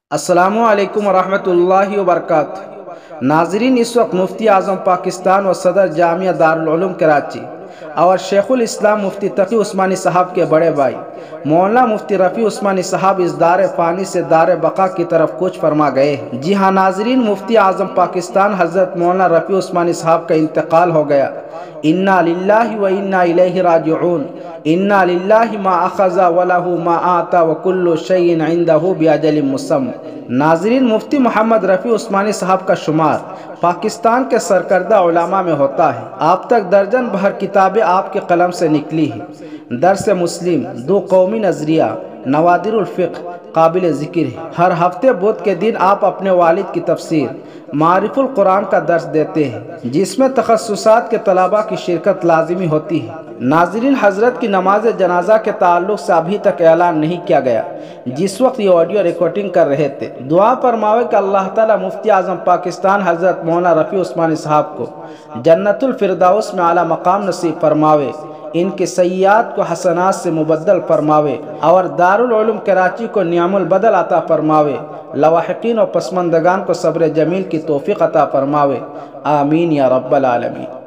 السلام علیکم ورحمۃ اللہ وبرکاتہ۔ ناظرین، اس وقت مفتی اعظم پاکستان و صدر جامعہ دارالعلوم کراچی اور شیخ الاسلام مفتی تقی عثمانی صاحب کے بڑے بھائی مولانا مفتی رفیع عثمانی صاحب اس دار فانی سے دار بقا کی طرف کوچ فرما گئے ہیں۔ جی ہاں ناظرین، مفتی اعظم پاکستان حضرت مولانا رفیع عثمانی صاحب کا انتقال ہو گیا۔ انا للہ و انا الیہ راجعون۔ انا للہ ما اخذ ولہ ما آتا وکل شیء عندہ باجل مسمی۔ ناظرین، مفتی محمد رفیع عثمانی صاحب کا شمار پاکستان کے سرکردہ علماء میں ہوتا ہے۔ آپ تک درجن بھر کتابیں آپ کے قلم سے نکلی ہیں۔ درس مسلم، دو قومی نظریہ، نوادر الفقہ قابل ذکر ہے۔ ہر ہفتے بدھ کے دن آپ اپنے والد کی تفسیر معارف القرآن کا درس دیتے ہیں، جس میں تخصصات کے طلباء کی شرکت لازمی ہوتی ہے۔ ناظرین، حضرت کی نماز جنازہ کے تعلق سے ابھی تک اعلان نہیں کیا گیا، جس وقت یہ آڈیو ریکارڈنگ کر رہے تھے۔ دعا فرماوے کہ اللہ تعالیٰ مفتی اعظم پاکستان حضرت مولانا رفیع عثمانی صاحب کو جنت الفردوس میں اعلیٰ مقام نصیب فرماوے، ان کے سیئات کو حسنات سے مبدل فرماوے اور دارالعلوم کراچی کو نعم البدل عطا فرماوے، لواحقین و پسماندگان کو صبر جمیل کی توفیق عطا فرماوے، آمین یا رب العالمین۔